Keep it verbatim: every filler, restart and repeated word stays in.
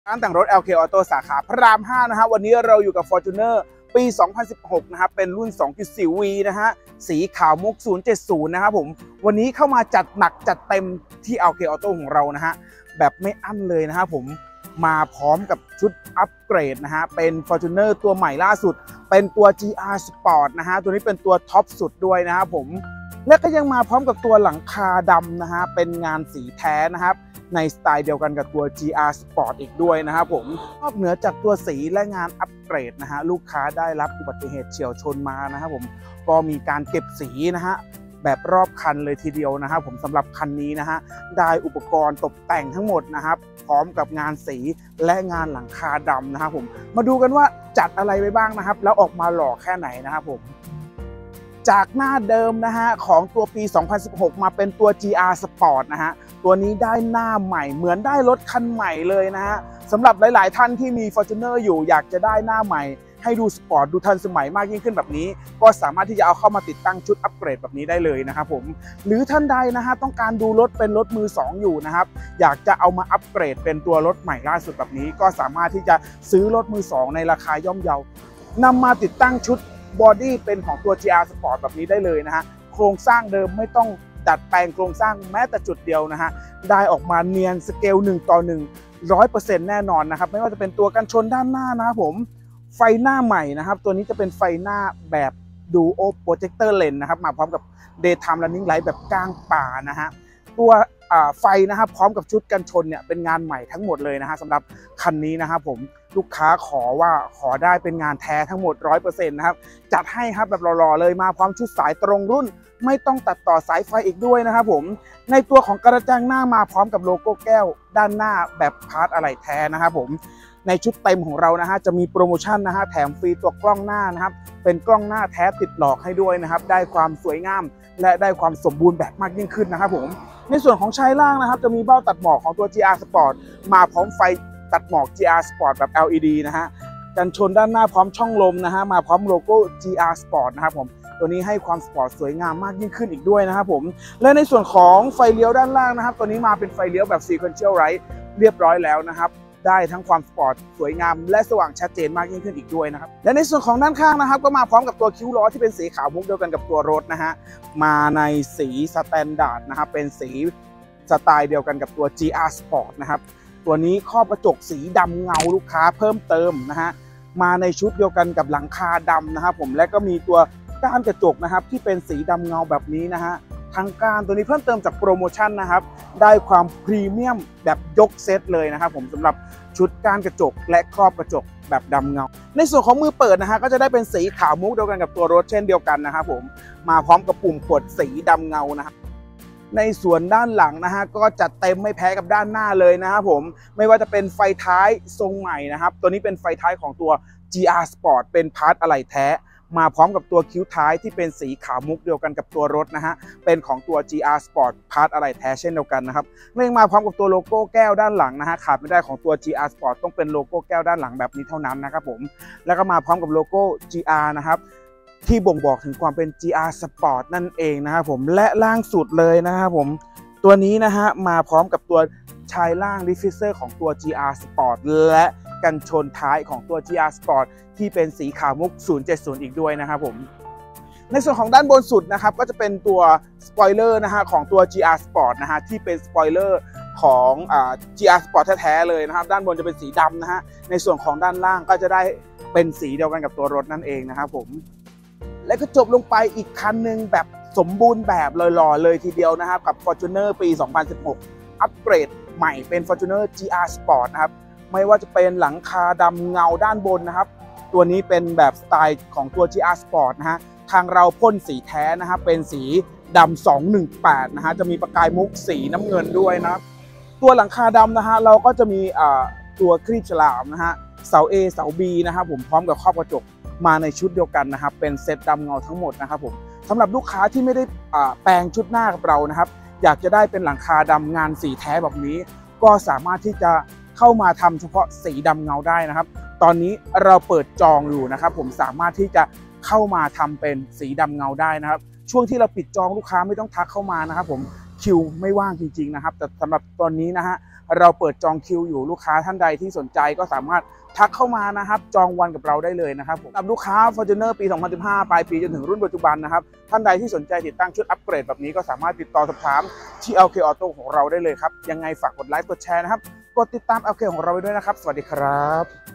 ร้านแต่งรถ แอล เค Auto สาขาพระรามห้านะฮะวันนี้เราอยู่กับ Fortuner ปี สองพันสิบหก นะครับเป็นรุ่น สองจุดสี่ วี นะฮะสีขาวมุก ศูนย์เจ็ดศูนย์ นะครับผมวันนี้เข้ามาจัดหนักจัดเต็มที่ แอล เค Auto ของเรานะฮะแบบไม่อั้นเลยนะฮะผมมาพร้อมกับชุดอัปเกรดนะฮะเป็น Fortuner ตัวใหม่ล่าสุดเป็นตัว จี อาร์ Sport นะฮะตัวนี้เป็นตัวท็อปสุดด้วยนะครับผมและก็ยังมาพร้อมกับตัวหลังคาดำนะฮะเป็นงานสีแท้นะครับในสไตล์เดียวกันกับตัว จี อาร์ Sport อีกด้วยนะครับผมนอกเหนือจากตัวสีและงานอัปเกรดนะฮะลูกค้าได้รับอุบัติเหตุเฉี่ยวชนมานะครับผมก็มีการเก็บสีนะฮะแบบรอบคันเลยทีเดียวนะครับผมสำหรับคันนี้นะฮะได้อุปกรณ์ตกแต่งทั้งหมดนะครับพร้อมกับงานสีและงานหลังคาดำนะครับผมมาดูกันว่าจัดอะไรไว้บ้างนะครับแล้วออกมาหล่อแค่ไหนนะครับผมจากหน้าเดิมนะฮะของตัวปี สองพันสิบหก มาเป็นตัว จี อาร์ Sport นะฮะตัวนี้ได้หน้าใหม่เหมือนได้รถคันใหม่เลยนะฮะสำหรับหลายๆท่านที่มี Fortuner อยู่อยากจะได้หน้าใหม่ให้ดูสปอร์ตดูทันสมัยมากยิ่งขึ้นแบบนี้ก็สามารถที่จะเอาเข้ามาติดตั้งชุดอัปเกรดแบบนี้ได้เลยนะครับผมหรือท่านใดนะฮะต้องการดูรถเป็นรถมือสองอยู่นะครับอยากจะเอามาอัปเกรดเป็นตัวรถใหม่ล่าสุดแบบนี้ก็สามารถที่จะซื้อรถมือสองในราคาย่อมเยานำมาติดตั้งชุดบอดี้เป็นของตัว จี อาร์ Sport แบบนี้ได้เลยนะฮะโครงสร้างเดิมไม่ต้องดัดแปลงโครงสร้างแม้แต่จุดเดียวนะฮะได้ออกมาเนียนสเกลหนึ่งต่อหนึ่ง ร้อยเปอร์เซ็นต์ แน่นอนนะครับไม่ว่าจะเป็นตัวกันชนด้านหน้านะครับผมไฟหน้าใหม่นะครับตัวนี้จะเป็นไฟหน้าแบบ Duo Projector Lens นะครับมาพร้อมกับ Daytime Running Light แบบกลางป่านะฮะตัวไฟนะครับพร้อมกับชุดกันชนเนี่ยเป็นงานใหม่ทั้งหมดเลยนะฮะสำหรับคันนี้นะครับผมลูกค้าขอว่าขอได้เป็นงานแท้ทั้งหมด ร้อยเปอร์เซ็นต์ นะครับจัดให้ครับแบบหล่อๆเลยมาพร้อมชุดสายตรงรุ่นไม่ต้องตัดต่อสายไฟอีกด้วยนะครับผมในตัวของกระจังหน้ามาพร้อมกับโลโก้แก้วด้านหน้าแบบพาร์ทอะไหล่แท้นะครับผมในชุดเต็มของเรานะฮะจะมีโปรโมชั่นนะฮะแถมฟรีตัวกล้องหน้านะครับเป็นกล้องหน้าแท้ติดหลอกให้ด้วยนะครับได้ความสวยงามและได้ความสมบูรณ์แบบมากยิ่งขึ้นนะครับผมในส่วนของชายล่างนะครับจะมีเบ้าตัดหมอกของตัว จี อาร์ Sport มาพร้อมไฟตัดหมอก จี อาร์ Sport แบบ แอล อี ดี นะฮะกันชนด้านหน้าพร้อมช่องลมนะฮะมาพร้อมโลโก้ จี อาร์ Sport นะครับผมตัวนี้ให้ความสปอร์ตสวยงามมากยิ่งขึ้นอีกด้วยนะครับผมและในส่วนของไฟเลี้ยวด้านล่างนะครับตัวนี้มาเป็นไฟเลี้ยวแบบ Sequential Light เรียบร้อยแล้วนะครับได้ทั้งความสปอร์ตสวยงามและสว่างชัดเจนมากยิ่งขึ้นอีกด้วยนะครับและในส่วนของด้านข้างนะครับก็มาพร้อมกับตัวคิ้วล้อที่เป็นสีขาวมุกเดียวกันกับตัวรถนะฮะมาในสีสแตนดาร์ดนะครับเป็นสีสไตล์เดียวกันกับตัว จี อาร์ Sport นะครับตัวนี้ครอบกระจกสีดำเงาลูกค้าเพิ่มเติมนะฮะมาในชุดเดียวกันกับหลังคาดำนะครับผมและก็มีตัวก้านกระจกนะครับที่เป็นสีดำเงาแบบนี้นะฮะทั้งก้านตัวนี้เพิ่มเติมจากโปรโมชั่นนะครับได้ความพรีเมียมแบบยกเซตเลยนะครับผมสำหรับชุดก้านกระจกและครอบกระจกแบบดำเงาในส่วนของมือเปิดนะฮะก็จะได้เป็นสีขาวมุกเดียวกันกับตัวรถเช่นเดียวกันนะครับผมมาพร้อมกับปุ่มกดสีดำเงานะครับในส่วนด้านหลังนะฮะก็จัดเต็มไม่แพ้กับด้านหน้าเลยนะครับผมไม่ว่าจะเป็นไฟท้ายทรงใหม่นะครับตัวนี้เป็นไฟท้ายของตัว จี อาร์ Sport เป็นพาร์ทอะไหล่แท้มาพร้อมกับตัวคิ้วท้ายที่เป็นสีขาวมุกเดียวกันกับตัวรถนะฮะเป็นของตัว จี อาร์ Sport พาร์ทอะไหล่แท้เช่นเดียวกันนะครับเรื่องมาพร้อมกับตัวโลโก้แก้วด้านหลังนะฮะขาดไม่ได้ของตัว จี อาร์ Sport ต้องเป็นโลโก้แก้วด้านหลังแบบนี้เท่านั้นนะครับผมแล้วก็มาพร้อมกับโลโก้ จี อาร์ นะครับที่บ่งบอกถึงความเป็น จี อาร์ Sport นั่นเองนะครับผมและล่างสุดเลยนะครับผมตัวนี้นะฮะมาพร้อมกับตัวชายล่างดิฟฟิวเซอร์ของตัว จี อาร์ Sport และกันชนท้ายของตัว จี อาร์ Sport ที่เป็นสีขาวมุก ศูนย์เจ็ดศูนย์ อีกด้วยนะครับผมในส่วนของด้านบนสุดนะครับก็จะเป็นตัวสปอยเลอร์นะฮะของตัว จี อาร์ Sport นะฮะที่เป็นสปอยเลอร์ของอ่า จี อาร์ Sport แท้ๆเลยนะครับด้านบนจะเป็นสีดำนะฮะในส่วนของด้านล่างก็จะได้เป็นสีเดียวกันกับตัวรถนั่นเองนะครับผมและก็จบลงไปอีกคันหนึ่งแบบสมบูรณ์แบบหล่อๆเลยทีเดียวนะครับกับ Fortuner ปี สองพันสิบหก อัปเกรดใหม่เป็น Fortuner จี อาร์ Sport นะครับไม่ว่าจะเป็นหลังคาดำเงาด้านบนนะครับตัวนี้เป็นแบบสไตล์ของตัว จี อาร์ Sport นะฮะทางเราพ่นสีแท้นะครับเป็นสีดำสองหนึ่งแปดนะฮะจะมีประกายมุกสีน้ำเงินด้วยนะครับตัวหลังคาดำนะฮะเราก็จะมีตัวครีบฉลามนะฮะเสา A เสา B นะครับผมพร้อมกับครอบกระจกมาในชุดเดียวกันนะครับเป็นเซตดำเงาทั้งหมดนะครับผมสำหรับลูกค้าที่ไม่ได้แปลงชุดหน้ากับเรานะครับอยากจะได้เป็นหลังคาดำงานสีแท้แบบนี้ก็สามารถที่จะเข้ามาทำเฉพาะสีดำเงาได้นะครับตอนนี้เราเปิดจองอยู่นะครับผมสามารถที่จะเข้ามาทำเป็นสีดำเงาได้นะครับช่วงที่เราปิดจองลูกค้าไม่ต้องทักเข้ามานะครับผมคิวไม่ว่างจริงๆนะครับแต่สำหรับตอนนี้นะฮะเราเปิดจองคิวอยู่ลูกค้าท่านใดที่สนใจก็สามารถทักเข้ามานะครับจองวันกับเราได้เลยนะครับผมสำหรับลูกค้า Fortuner ปี สองพันสิบห้า ปลายปีจนถึงรุ่นปัจจุบันนะครับท่านใดที่สนใจติดตั้งชุดอัปเกรดแบบนี้ก็สามารถติดต่อสอบถามที่ แอล เค Auto ของเราได้เลยครับยังไงฝากกดไลค์กดแชร์นะครับกดติดตาม แอล เค ของเราไว้ด้วยนะครับสวัสดีครับ